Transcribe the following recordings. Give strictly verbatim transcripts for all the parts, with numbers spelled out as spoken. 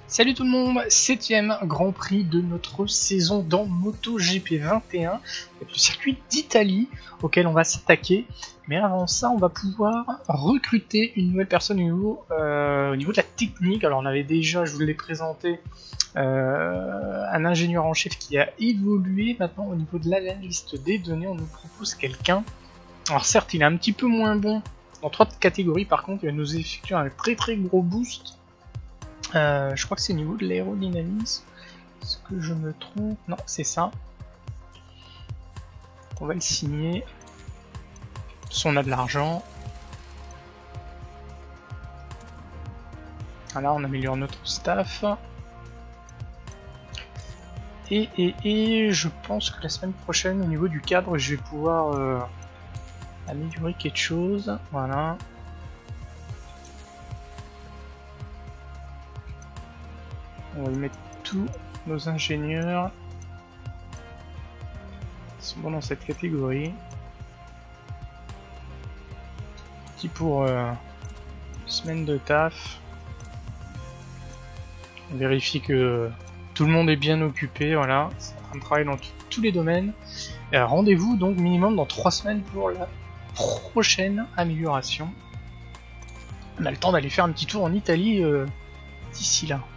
Salut tout le monde, septième Grand Prix de notre saison dans MotoGP vingt et un, avec le circuit d'Italie auquel on va s'attaquer. Mais avant ça, on va pouvoir recruter une nouvelle personne au niveau, euh, au niveau de la technique. Alors on avait déjà, je vous l'ai présenté, euh, un ingénieur en chef qui a évolué. Maintenant au niveau de l'analyste des données, on nous propose quelqu'un. Alors certes, il est un petit peu moins bon dans trois catégories, par contre il va nous effectuer un très très gros boost. Euh, je crois que c'est au niveau de l'aérodynamisme. Est-ce que je me trompe? Non, c'est ça. On va le signer. Si on a de l'argent. Voilà, on améliore notre staff. Et, et, et je pense que la semaine prochaine, au niveau du cadre, je vais pouvoir euh, améliorer quelque chose. Voilà. On va y mettre tous nos ingénieurs qui sont bons dans cette catégorie. Petit pour euh, semaine de taf. On vérifie que tout le monde est bien occupé, voilà. C'est en train de travailler dans tous les domaines. Euh, Rendez-vous donc minimum dans trois semaines pour la prochaine amélioration. On a le temps d'aller faire un petit tour en Italie euh, d'ici là.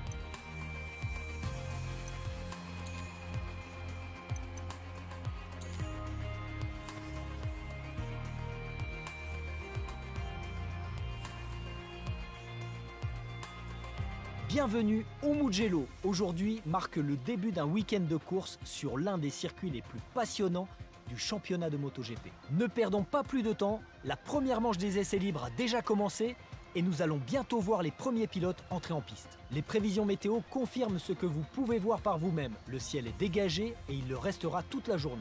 Bienvenue au Mugello. Aujourd'hui marque le début d'un week-end de course sur l'un des circuits les plus passionnants du championnat de MotoGP. Ne perdons pas plus de temps, la première manche des essais libres a déjà commencé et nous allons bientôt voir les premiers pilotes entrer en piste. Les prévisions météo confirment ce que vous pouvez voir par vous-même. Le ciel est dégagé et il le restera toute la journée.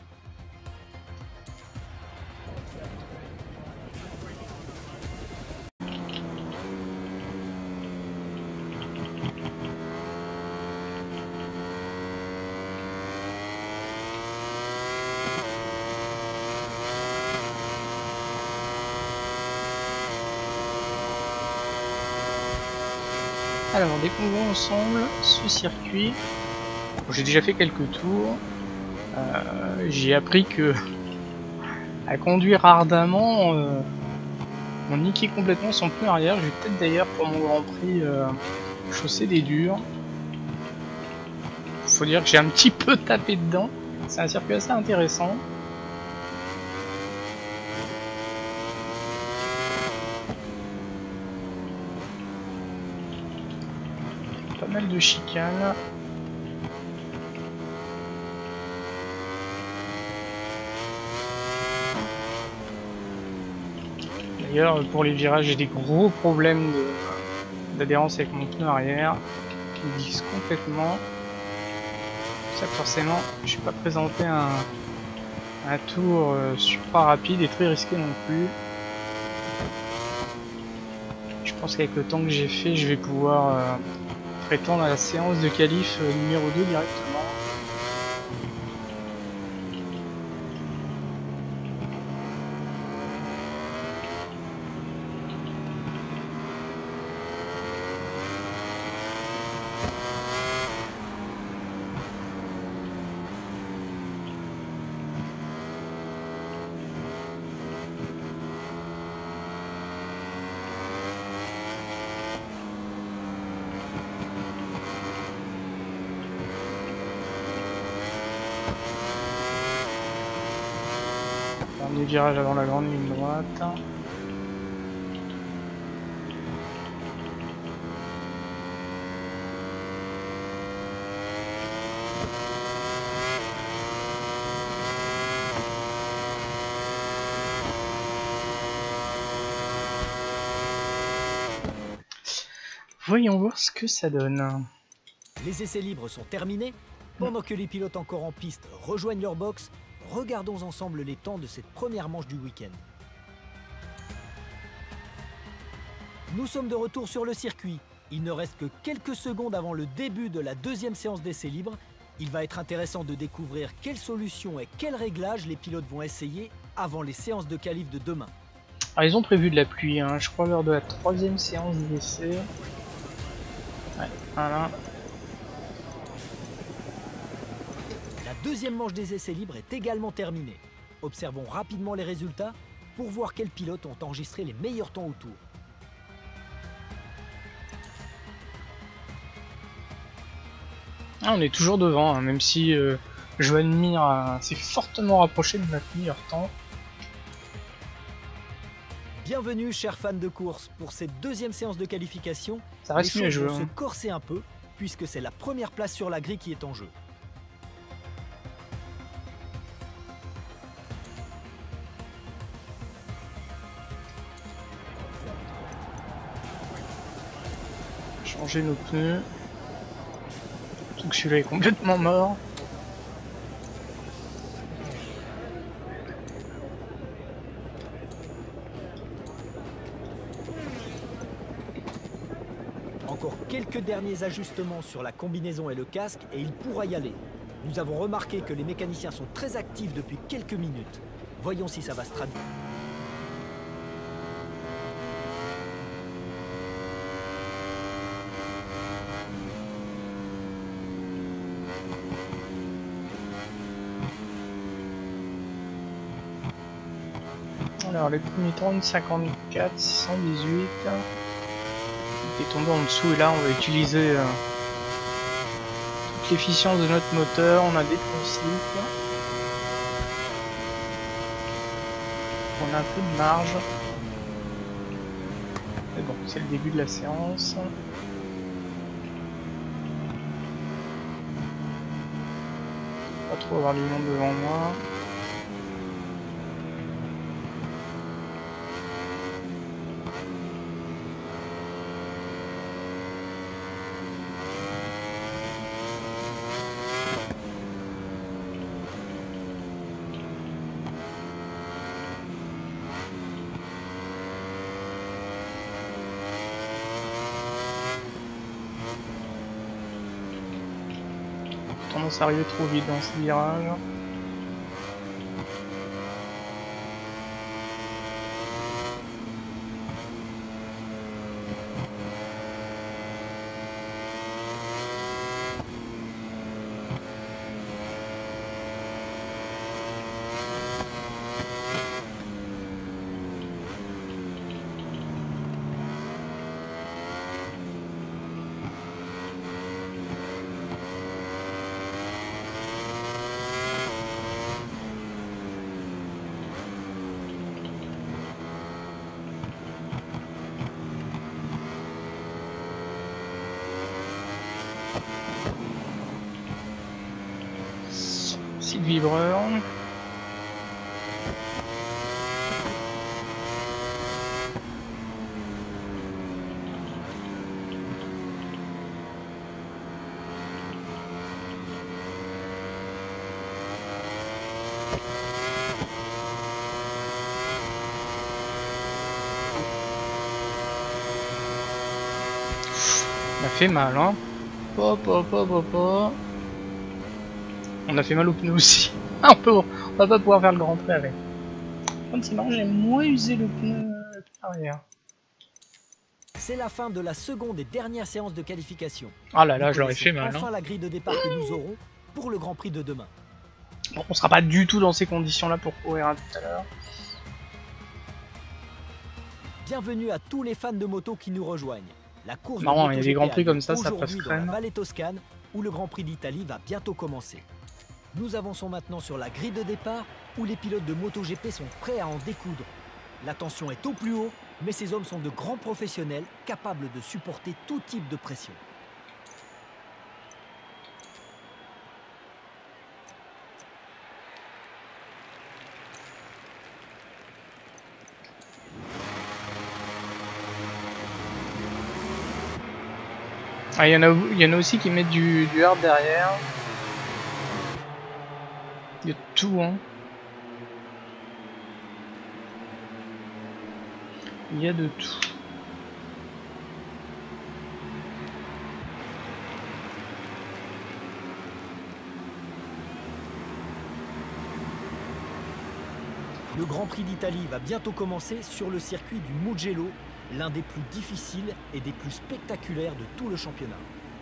Alors, découvrons ensemble ce circuit. Bon, j'ai déjà fait quelques tours. Euh, j'ai appris que à conduire ardemment, euh, on niquait complètement son pneu arrière. Je vais peut-être d'ailleurs pour mon Grand Prix euh, chausser des durs. Faut dire que j'ai un petit peu tapé dedans. C'est un circuit assez intéressant. Pas mal de chicanes. D'ailleurs, pour les virages, j'ai des gros problèmes d'adhérence avec mon pneu arrière qui glisse complètement. Ça, forcément, je vais pas présenter un, un tour euh, super rapide et très risqué non plus. Je pense qu'avec le temps que j'ai fait, je vais pouvoir euh, prétendre à la séance de qualif euh, numéro deux directement. Dernier virage avant la grande ligne droite. Voyons voir ce que ça donne. Les essais libres sont terminés. Pendant que les pilotes encore en piste rejoignent leur box, regardons ensemble les temps de cette première manche du week-end. Nous sommes de retour sur le circuit. Il ne reste que quelques secondes avant le début de la deuxième séance d'essais libres. Il va être intéressant de découvrir quelles solutions et quels réglages les pilotes vont essayer avant les séances de qualif de demain. Alors, ils ont prévu de la pluie, hein, je crois, lors de la troisième séance d'essai. Ouais, voilà. La deuxième manche des essais libres est également terminée. Observons rapidement les résultats pour voir quels pilotes ont enregistré les meilleurs temps autour. Ah, on est toujours devant, hein, même si euh, Joan Mir euh, s'est fortement rapproché de notre meilleur temps. Bienvenue, chers fans de course, pour cette deuxième séance de qualification. Ça reste les mieux à choses jouer. vont Hein. se corser un peu, puisque c'est la première place sur la grille qui est en jeu. Changer nos pneus. Surtout que celui-là est complètement mort. Encore quelques derniers ajustements sur la combinaison et le casque et il pourra y aller. Nous avons remarqué que les mécaniciens sont très actifs depuis quelques minutes. Voyons si ça va se traduire. Alors les premiers temps de cinquante-quatre, six cent dix-huit. On est tombé en dessous et là on va utiliser euh, toute l'efficience de notre moteur. On a des principes. On a un peu de marge. Mais bon, c'est le début de la séance. Pas trop avoir du monde devant moi. Tendance à arriver trop vite dans ce virage. Site vibreur. On a fait mal, hein. Pop, pop, pop, pop, pop. On a fait mal aux pneus aussi. Ah, on peut, on va pas pouvoir faire le grand prix avec. Quand c'est marrant, j'ai moins usé le pneu arrière. C'est la fin de la seconde et dernière séance de qualification. Ah là là, Nous je l'aurais fait mal. Enfin Hein. la grille de départ que nous aurons pour le Grand Prix de demain. Bon, on sera pas du tout dans ces conditions-là pour courir hein, tout à l'heure. Bienvenue à tous les fans de moto qui nous rejoignent. La course Marrant, de il y a des MotoGP grands prix a lieu comme ça, ça passe aujourd'hui dans crème. la Vallée Toscane, où le Grand Prix d'Italie va bientôt commencer. Nous avançons maintenant sur la grille de départ, où les pilotes de MotoGP sont prêts à en découdre. La tension est au plus haut, mais ces hommes sont de grands professionnels, capables de supporter tout type de pression. Ah, il y en a, il y en a aussi qui mettent du, du hard derrière. Il y a tout, hein. Il y a de tout. Le Grand Prix d'Italie va bientôt commencer sur le circuit du Mugello, l'un des plus difficiles et des plus spectaculaires de tout le championnat.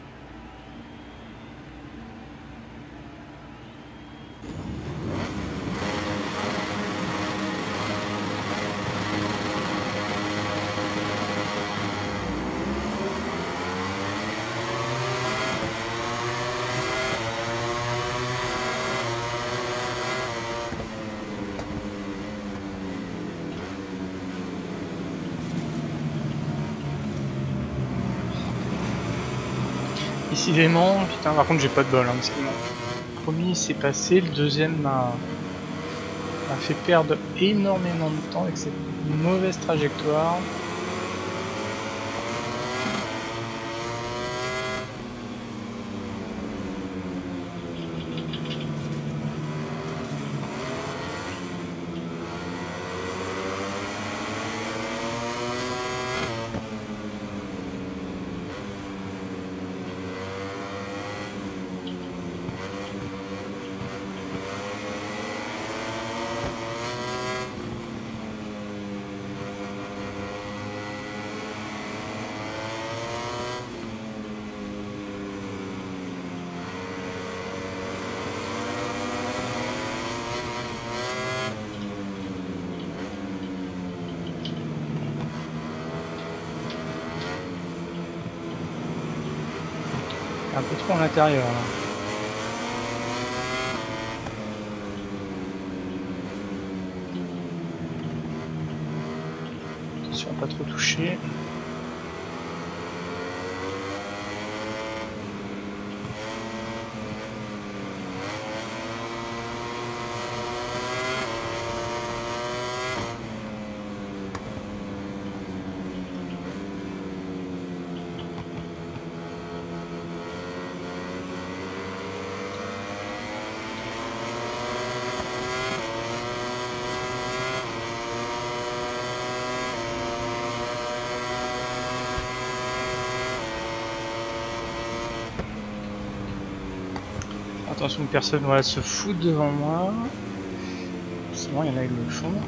Décidément, putain, par contre j'ai pas de bol, hein, parce que le premier s'est passé, le deuxième m'a fait perdre énormément de temps avec cette mauvaise trajectoire. Un peu trop à l'intérieur. Attention à pas trop toucher. Attention que personne ne va se foutre devant moi. Sinon il y en a qui le font.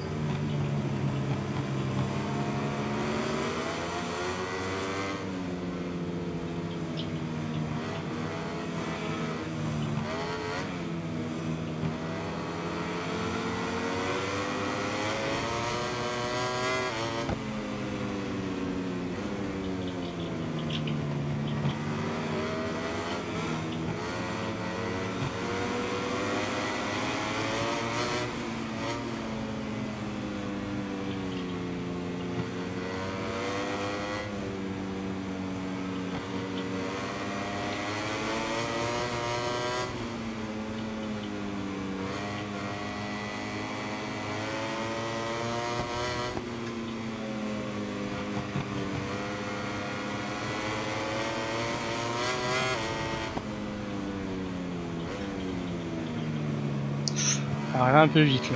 Arrivé un peu vite là.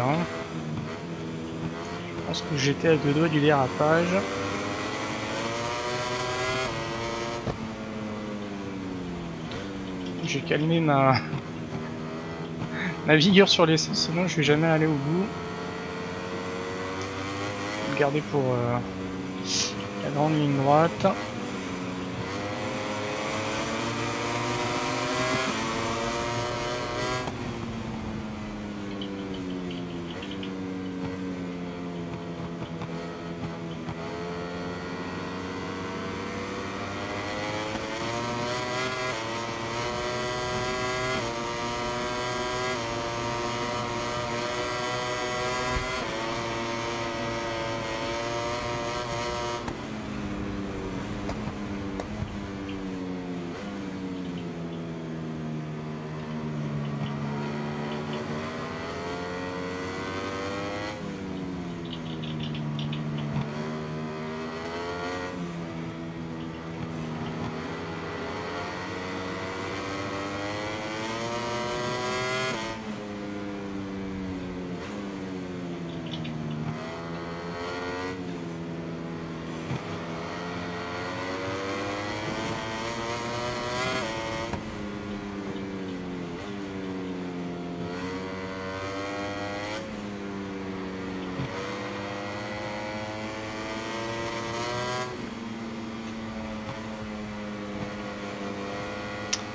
Je pense que j'étais à deux doigts du dérapage. J'ai calmé ma ma vigueur sur l'essence, sinon je vais jamais aller au bout. Je vais le garder pour euh, la grande ligne droite.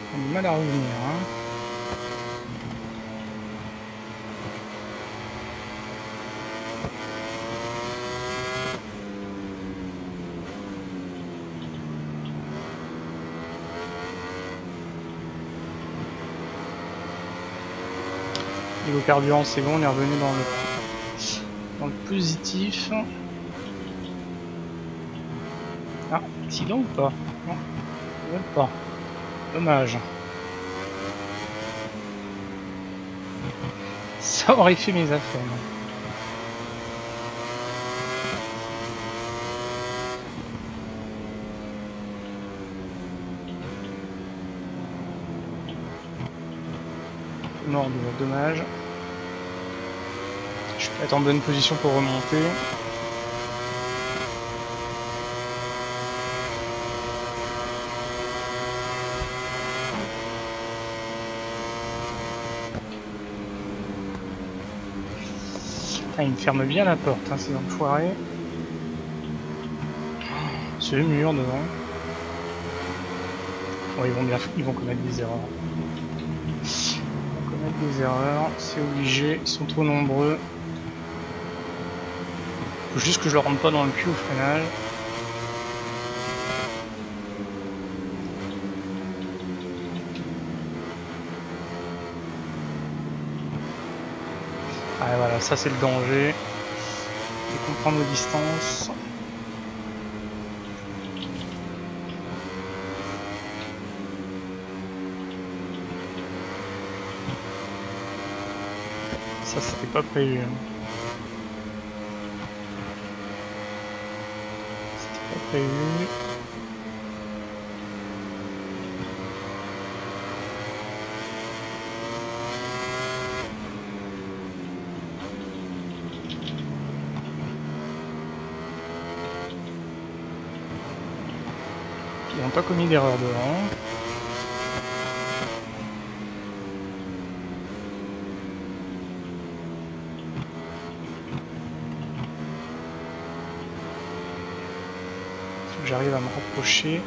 On a du mal à revenir. Hein. Niveau carburant, c'est bon, on est revenu dans le, dans le positif. Ah, accident ou pas? Non, même pas. Dommage. Ça aurait fait mes affaires. Mort de dommage. Je peux être en bonne position pour remonter. Ah, il me ferme bien la porte, hein, ces enfoirés. C'est le mur devant. Bon, ils vont bien, ils vont commettre des erreurs. Ils vont commettre des erreurs, c'est obligé. Ils sont trop nombreux. Faut juste que je leur rentre pas dans le cul au freinage. Ah voilà, ça c'est le danger. Et comprendre les distances. Ça c'était pas prévu. C'était pas prévu. Ils n'ont pas commis d'erreur devant. Faut que j'arrive à me rapprocher.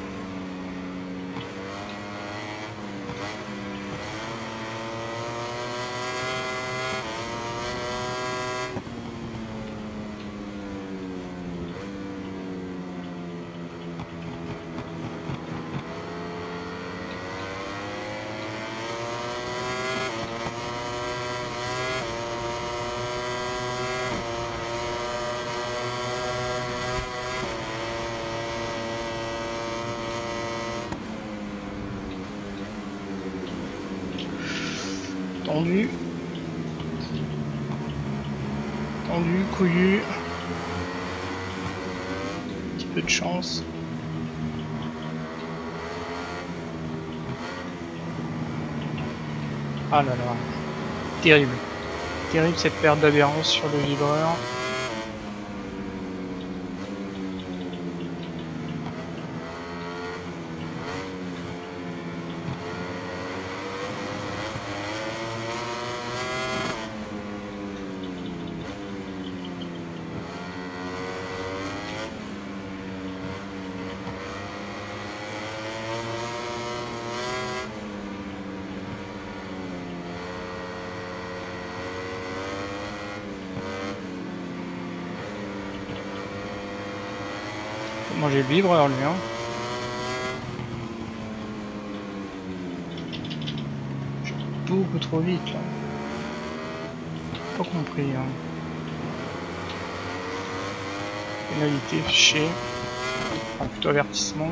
Tendu. Tendu, couillu. Un petit peu de chance. Ah là là. Terrible. Terrible cette perte d'adhérence sur le vibreur. Manger le vibreur lui hein. Je vais beaucoup trop vite là. Pas compris hein. Pénalité, fichier. Enfin plutôt avertissement.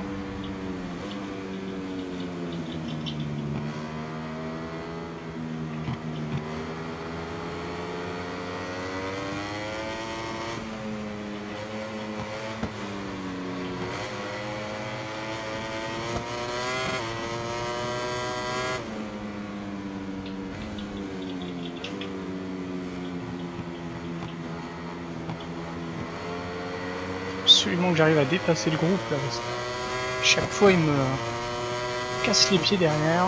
Absolument que j'arrive à dépasser le groupe là parce que chaque fois il me casse les pieds derrière.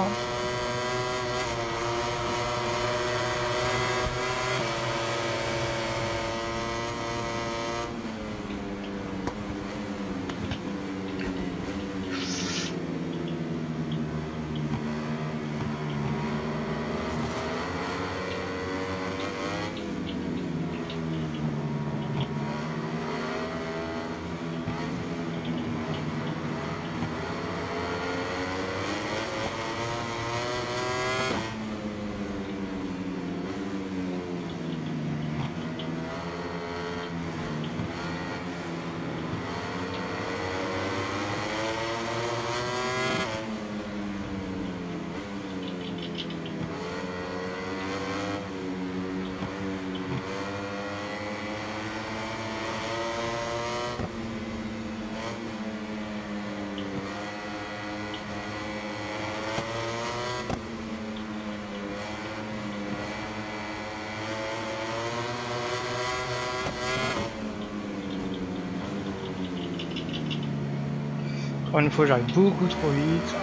Encore une fois, j'arrive beaucoup trop vite.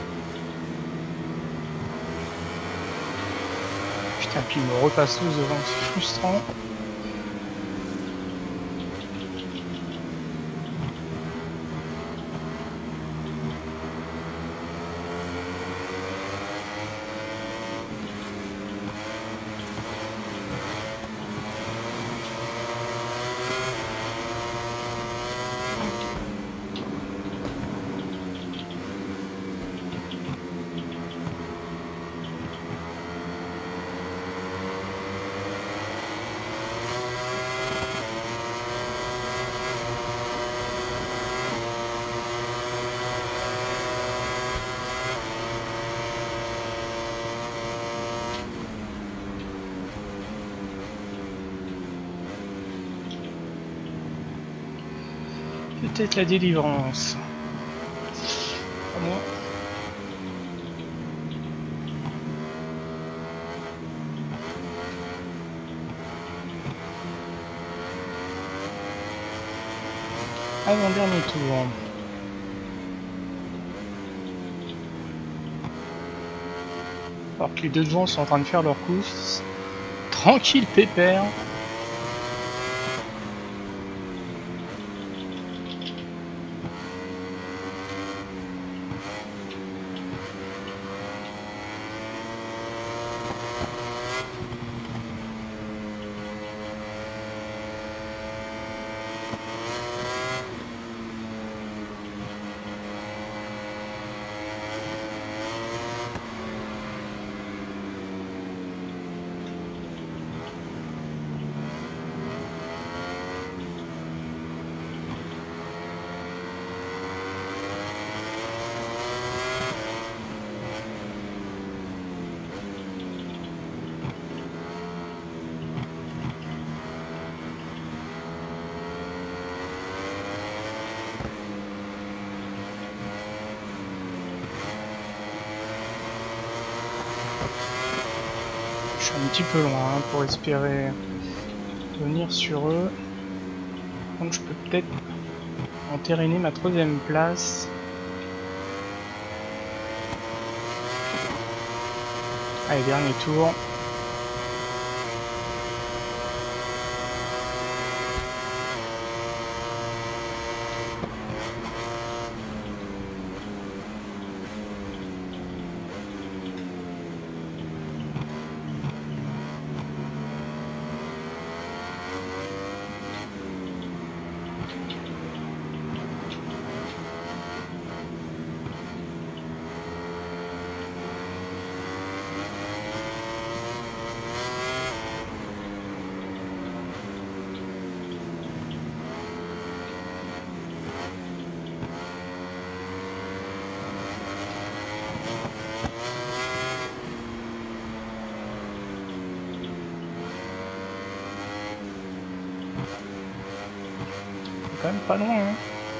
Putain, puis il me repasse tous devant, c'est frustrant. Peut-être la délivrance. Pas moi. Avant dernier tour. Alors que les deux devant sont en train de faire leur course. Tranquille pépère. Je suis un petit peu loin hein, pour espérer venir sur eux. Donc je peux peut-être entériner ma troisième place. Allez, dernier tour. Quand même pas loin hein.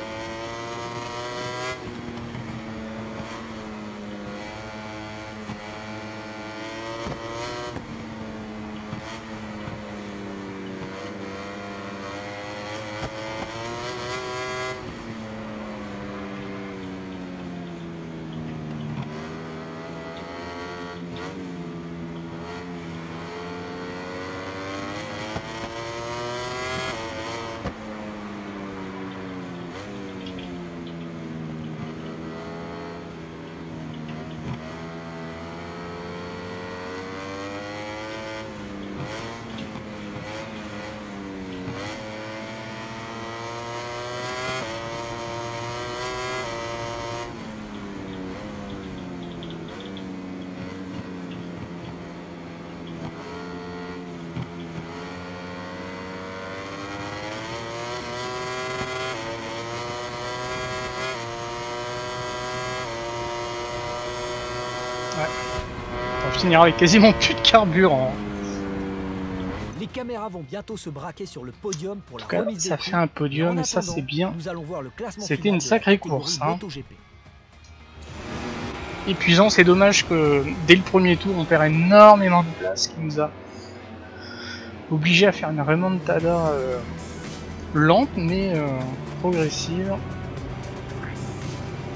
Ouais. On va finir avec quasiment plus de carburant. Les caméras vont bientôt se braquer sur le podium pour la En tout cas, remise des ça prix. fait un podium et ça attendant, c'est bien. nous allons voir le classement C'était final une de la sacrée catégorie course, hein. MotoGP. Épuisant, c'est dommage que dès le premier tour on perd énormément de place, ce qui nous a obligé à faire une remontada euh, lente mais euh, progressive.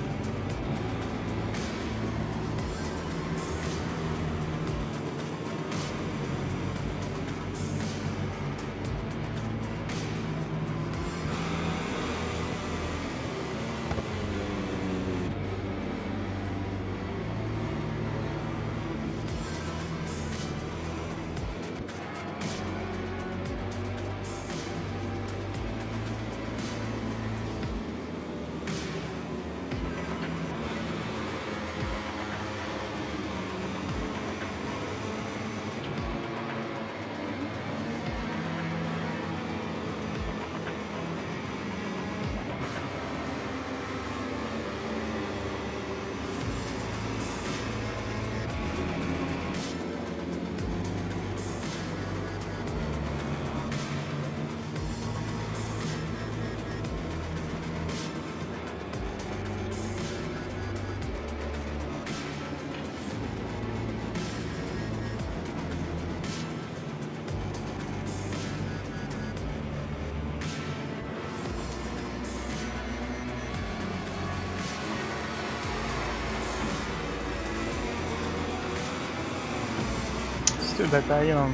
Cette bataille. Hein.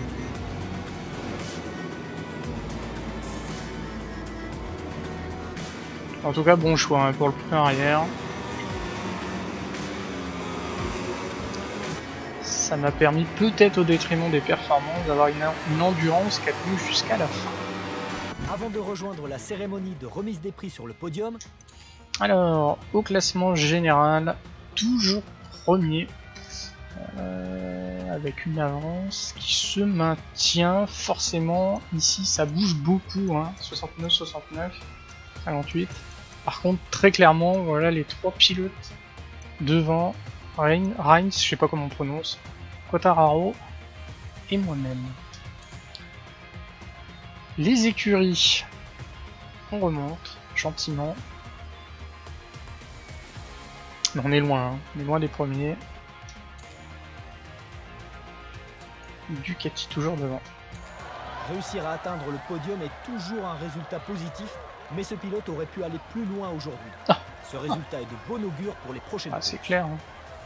En tout cas, bon choix hein, pour le pneu arrière. Ça m'a permis, peut-être au détriment des performances, d'avoir une, une endurance qui a tenu jusqu'à la fin. Avant de rejoindre la cérémonie de remise des prix sur le podium. Alors, au classement général, toujours premier. Euh, avec une avance qui se maintient forcément. Ici, ça bouge beaucoup. Hein, soixante-neuf, soixante-neuf, cinquante-huit. Par contre, très clairement, voilà les trois pilotes devant, Reigns, Reigns, je sais pas comment on prononce, Quartararo et moi-même. Les écuries, on remonte gentiment. Mais on est loin, hein. On est loin des premiers. Ducati toujours devant. Réussir à atteindre le podium est toujours un résultat positif. Mais ce pilote aurait pu aller plus loin aujourd'hui. Ah. Ce résultat est de bon augure pour les prochaines ah, courses. C'est clair. Hein.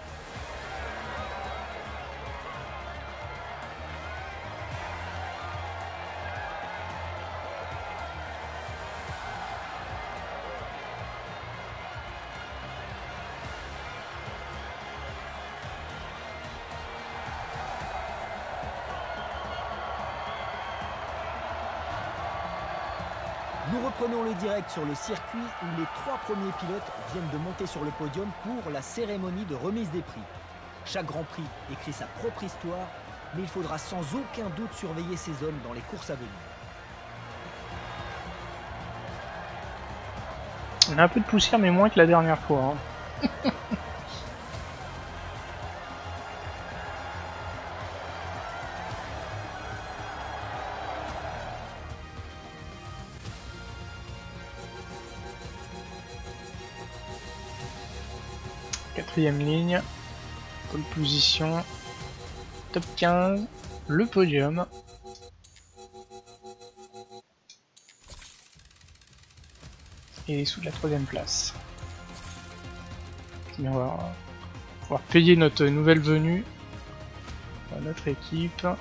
Nous reprenons le direct sur le circuit où les trois premiers pilotes viennent de monter sur le podium pour la cérémonie de remise des prix. Chaque Grand Prix écrit sa propre histoire, mais il faudra sans aucun doute surveiller ces hommes dans les courses à venir. On a un peu de poussière, mais moins que la dernière fois. Hein. Quatrième ligne, pole position, top quinze, le podium. Et sous la troisième place. Et on va pouvoir payer notre nouvelle venue à notre équipe. Un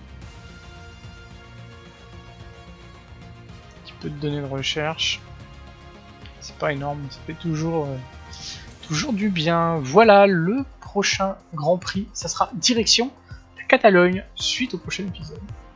petit peu de données de recherche. C'est pas énorme, mais ça fait toujours... Euh, Toujours du bien. Voilà le prochain Grand Prix. Ça sera direction la Catalogne suite au prochain épisode.